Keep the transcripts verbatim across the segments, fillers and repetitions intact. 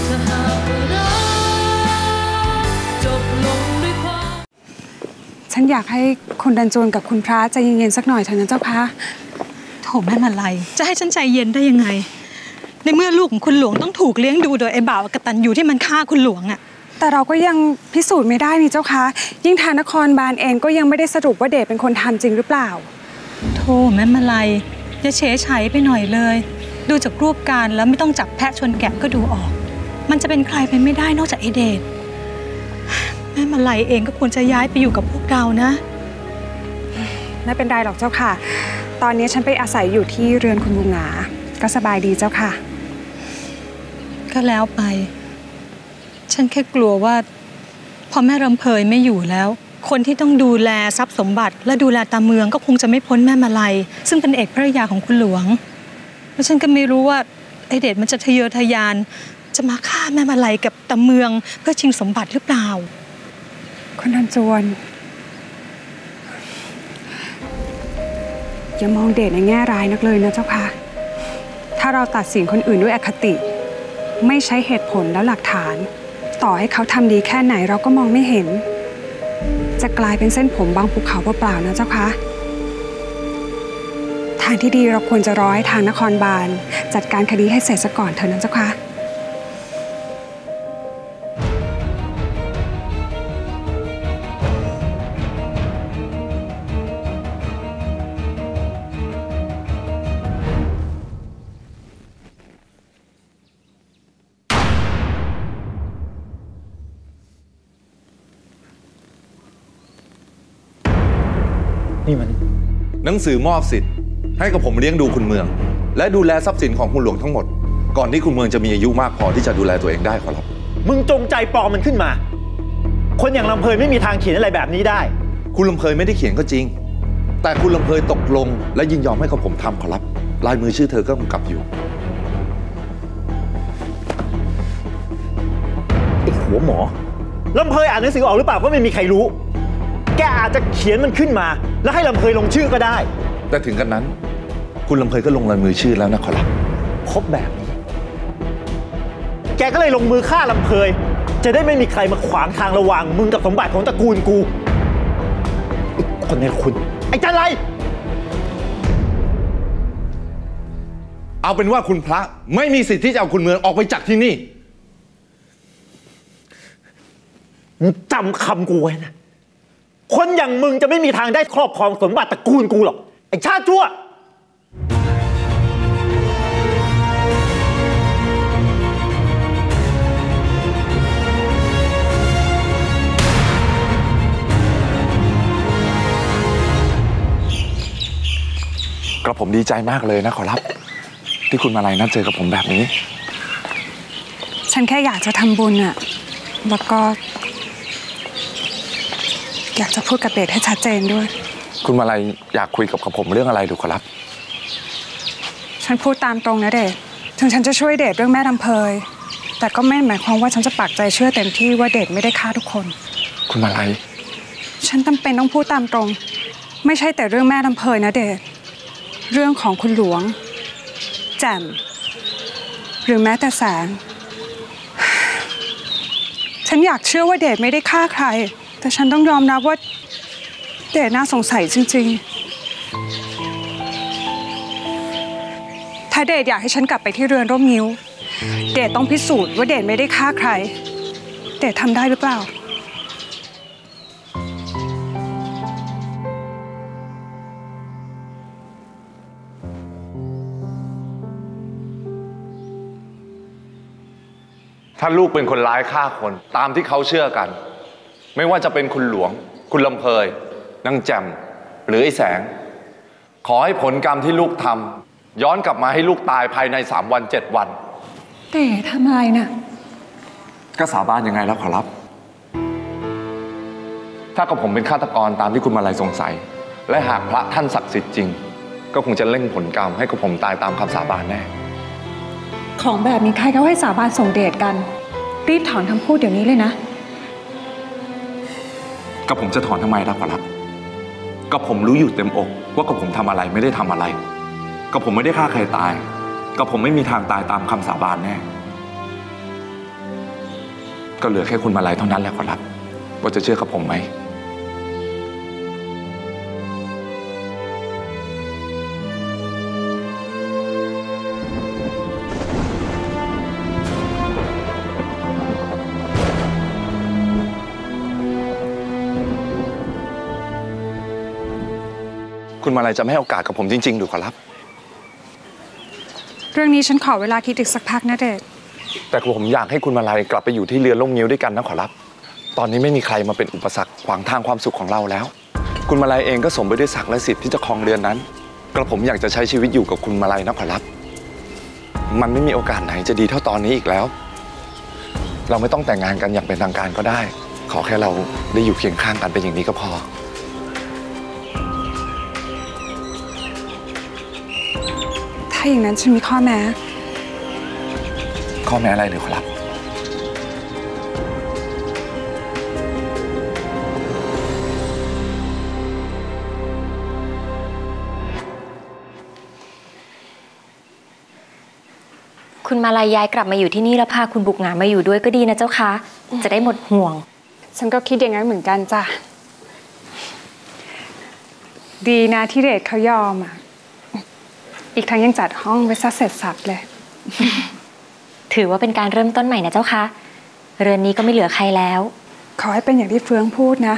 ฉันอยากให้คุณดันจวนกับคุณพระใจเย็นๆสักหน่อยเถอะนะเจ้าคะโถแม่มาลัยจะให้ฉันใจเย็นได้ยังไงในเมื่อลูกของคุณหลวงต้องถูกเลี้ยงดูโดยไอ้บ่าวกตัญญูที่มันฆ่าคุณหลวงอะแต่เราก็ยังพิสูจน์ไม่ได้นี่เจ้าคะยิ่งทางนครบาลเองก็ยังไม่ได้สรุปว่าเดชเป็นคนทำจริงหรือเปล่าโธ่แม่มาลัยจะเฉยเฉยไปหน่อยเลยดูจากรูปการแล้วไม่ต้องจับแพะชนแกะก็ดูออกมันจะเป็นใครไปไม่ได้นอกจากไอเดชแม่มาลัยเองก็ควรจะย้ายไปอยู่กับพวกเรานะไม่เป็นไรหรอกเจ้าค่ะตอนนี้ฉันไปอาศัยอยู่ที่เรือนคุณบุญหงาก็สบายดีเจ้าค่ะก็แล้วไปฉันแค่กลัวว่าพอแม่รำเพยไม่อยู่แล้วคนที่ต้องดูแลทรัพย์สมบัติและดูแลตาเมืองก็คงจะไม่พ้นแม่มาลัยซึ่งเป็นเอกภริยาของคุณหลวงแล้วฉันก็ไม่รู้ว่าไอเดชมันจะทะเยอทะยานจะมาฆ่าแม่มาลัยกับตาเมืองเพื่อชิงสมบัติหรือเปล่าคุณดันจวนอย่ามองเดชในแง่ร้ายนักเลยนะเจ้าค่ะถ้าเราตัดสินคนอื่นด้วยอคติไม่ใช้เหตุผลและหลักฐานต่อให้เขาทำดีแค่ไหนเราก็มองไม่เห็นจะกลายเป็นเส้นผมบางภูเขาเปล่าๆนะเจ้าค่ะทางที่ดีเราควรจะรอให้ทางนครบาลจัดการคดีให้เสร็จซะก่อนเถอะนะเจ้าค่ะนี่มันหนังสือมอบสิทธิ์ให้กับผมเลี้ยงดูคุณเมืองและดูแลทรัพย์สินของคุณหลวงทั้งหมดก่อนที่คุณเมืองจะมีอายุมากพอที่จะดูแลตัวเองได้ขอรับมึงจงใจปลอมมันขึ้นมาคนอย่างลำเพยไม่มีทางเขียนอะไรแบบนี้ได้คุณลำเพยไม่ได้เขียนก็จริงแต่คุณลำเพยตกลงและยินยอมให้กับผมทำขอรับลายมือชื่อเธอก็กำกับอยู่ไอ้หัวหมอลำเพยอ่านหนังสือออกหรือเปล่าก็ไม่มีใครรู้แกอาจจะเขียนมันขึ้นมาแล้วให้ลำเพยลงชื่อก็ได้แต่ถึงกันนั้นคุณลำเพยก็ลงลายมือชื่อแล้วนะขอรับครบแบบนี้แกก็เลยลงมือฆ่าลำเพยจะได้ไม่มีใครมาขวางทางระหว่างมึงกับสมบัติของตระกูลกูอีกคนนี้คุณไอ้จันไรเอาเป็นว่าคุณพระไม่มีสิทธิ์ที่จะเอาคุณเมืองออกไปจากที่นี่จำคำกูไว้นะคนอย่างมึงจะไม่มีทางได้ครอบครองสมบัติตระกูลกูหรอกไอ้ชาติชั่วกระผมดีใจมากเลยนะขอรับที่คุณมาลัยนัดเจอกับผมแบบนี้ฉันแค่อยากจะทำบุญอะแล้วก็อยากจะพูดกับเดชให้ชัดเจนด้วยคุณมาลัยอยากคุยกับกับผมเรื่องอะไรดูขอรับฉันพูดตามตรงนะเดชถึงฉันจะช่วยเดชเรื่องแม่ลำเพยแต่ก็ไม่หมายความว่าฉันจะปักใจเชื่อเต็มที่ว่าเดชไม่ได้ฆ่าทุกคนคุณมาลัยฉันจำเป็นต้องพูดตามตรงไม่ใช่แต่เรื่องแม่ลำเพยนะเดชเรื่องของคุณหลวงแจ่มหรือแม้แต่แสงฉันอยากเชื่อว่าเดชไม่ได้ฆ่าใครแต่ฉันต้องยอมรับว่าเดชน่าสงสัยจริงๆถ้าเดชอยากให้ฉันกลับไปที่เรือนร่มงิ้วเดชต้องพิสูจน์ว่าเดชไม่ได้ฆ่าใครเดชทำได้หรือเปล่าถ้าลูกเป็นคนร้ายฆ่าคนตามที่เขาเชื่อกันไม่ว่าจะเป็นคุณหลวงคุณลำเพยนางแจ่มหรือไอ้แสงขอให้ผลกรรมที่ลูกทำย้อนกลับมาให้ลูกตายภายในสามวันเจ็ดวันแต่ทำอะไรน่ะก็สาบานยังไงแล้วขอรับถ้ากับผมเป็นฆาตกรตามที่คุณมาลัยสงสัยและหากพระท่านศักดิ์สิทธิ์จริงก็คงจะเร่งผลกรรมให้กับผมตายตามคำสาบานแน่ของแบบนี้ใครเขาให้สาบานส่งเดชกันรีบถอนคำพูดเดี๋ยวนี้เลยนะกับผมจะถอนทำไมล่ะขอรับกับผมรู้อยู่เต็มอกว่ากับผมทำอะไรไม่ได้ทำอะไรกับผมไม่ได้ฆ่าใครตายกับผมไม่มีทางตายตามคำสาบานแน่ก็เหลือแค่คุณมาลัยเท่านั้นแหละขอรับว่าจะเชื่อกับผมไหมคุณมาลัยจะไม่ให้โอกาสกับผมจริงๆดูขอรับเรื่องนี้ฉันขอเวลาคิดอีกสักพักนะเดชแต่ผมอยากให้คุณมาลัยกลับไปอยู่ที่เรือนล่มงิ้วด้วยกันนะขอรับตอนนี้ไม่มีใครมาเป็นอุปสรรคขวางทางความสุขของเราแล้วคุณมาลัยเองก็สมไปด้วยศักดิ์และสิทธิ์ที่จะครองเรือนนั้นกระผมอยากจะใช้ชีวิตอยู่กับคุณมาลัยนะขอรับมันไม่มีโอกาสไหนจะดีเท่าตอนนี้อีกแล้วเราไม่ต้องแต่งงานกันอย่างเป็นทางการก็ได้ขอแค่เราได้อยู่เคียงข้างกันเป็นอย่างนี้ก็พอถ้าอย่างนั้นฉันมีข้อแม้ข้อแม้อะไรหรือขอรับคุณมาลายย้ายกลับมาอยู่ที่นี่แล้วพาคุณบุกงามาอยู่ด้วยก็ดีนะเจ้าคะจะได้หมดห่วงฉันก็คิดอย่างนั้นเหมือนกันจ้ะดีนะที่เดชเขายอมอ่ะอีกทั้งยังจัดห้องไว้ซะเสร็จสับเลยถือว่าเป็นการเริ่มต้นใหม่นะเจ้าคะเรือนนี้ก็ไม่เหลือใครแล้วขอให้เป็นอย่างที่เฟืองพูดนะ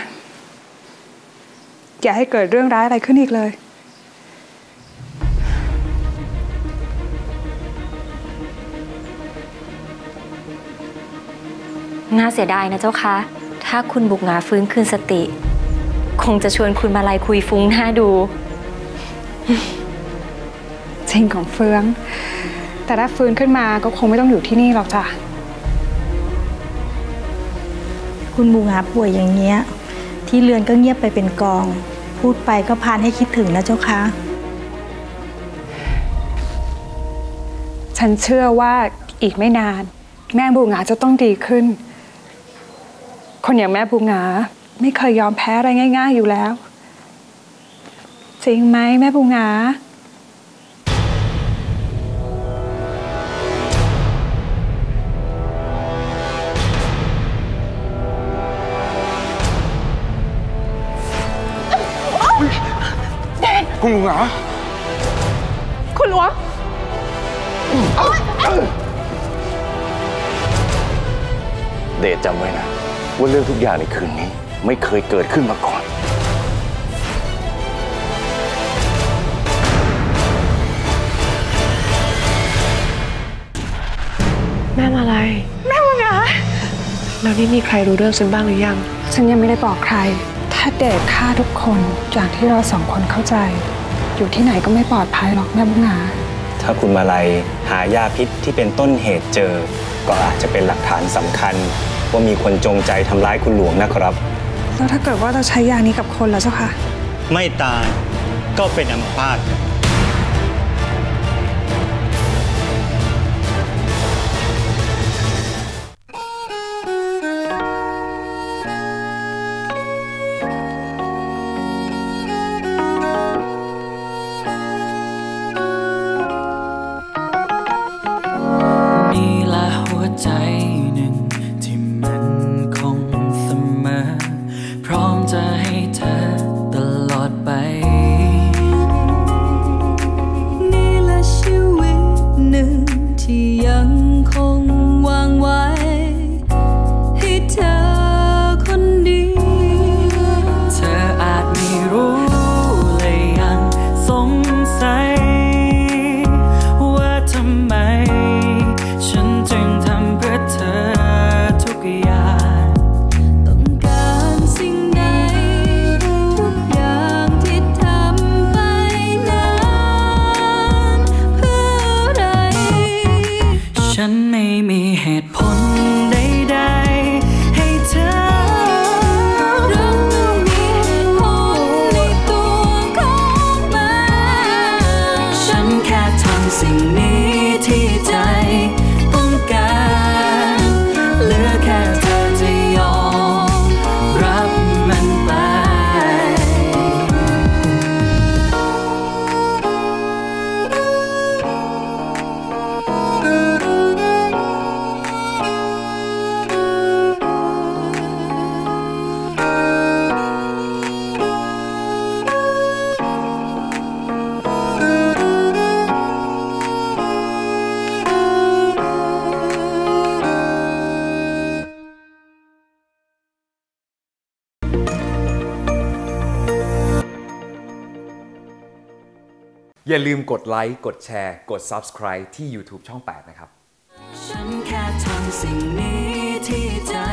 อย่าให้เกิดเรื่องร้ายอะไรขึ้นอีกเลยน่าเสียดายนะเจ้าคะถ้าคุณบุกงาฟื้นคืนสติคงจะชวนคุณมาลัยคุยฟุ้งหน้าดูจริงของเฟืองแต่ถ้าฟื้นขึ้นมาก็คงไม่ต้องอยู่ที่นี่หรอกจ้ะคุณบุกงาป่วยอย่างเงี้ยที่เรือนก็เงียบไปเป็นกองพูดไปก็พานให้คิดถึงนะเจ้าคะฉันเชื่อว่าอีกไม่นานแม่บุกงาจะต้องดีขึ้นคนอย่างแม่บุกงาไม่เคยยอมแพ้อะไรง่ายๆอยู่แล้วจริงไหมแม่บุกงาคุณลุงเหรอคุณหลวงเดชจำไว้นะว่าเรื่องทุกอย่างในคืนนี้ไม่เคยเกิดขึ้นมาก่อนแม่มาลัยแม่บุกงาแล้วนี่มีใครรู้เรื่องฉันบ้างหรือยังฉันยังไม่ได้บอกใครถ้าเดชฆ่าทุกคนอย่างที่เราสองคนเข้าใจอยู่ที่ไหนก็ไม่ปลอดภัยหรอกแม่บุกงาถ้าคุณมาลัยหายาพิษที่เป็นต้นเหตุเจอก็อาจจะเป็นหลักฐานสำคัญว่ามีคนจงใจทำร้ายคุณหลวงนะครับแล้วถ้าเกิดว่าเราใช้ยานี้กับคนแล้วเจ้าค่ะไม่ตายก็เป็นอัมพาตใจหนึ่งที่มันคงเสมอพร้อมจะให้เธอตลอดไปอย่าลืมกดไลค์กดแชร์กด ซับสไครบ์ ที่ ยูทูบ ช่อง แปดนะครับฉันแค่ทำสิ่งนี้ที่ใจ